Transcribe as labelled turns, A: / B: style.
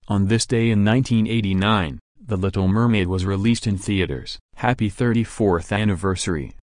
A: On this day in 1989, The Little Mermaid was released in theaters. Happy 34th anniversary.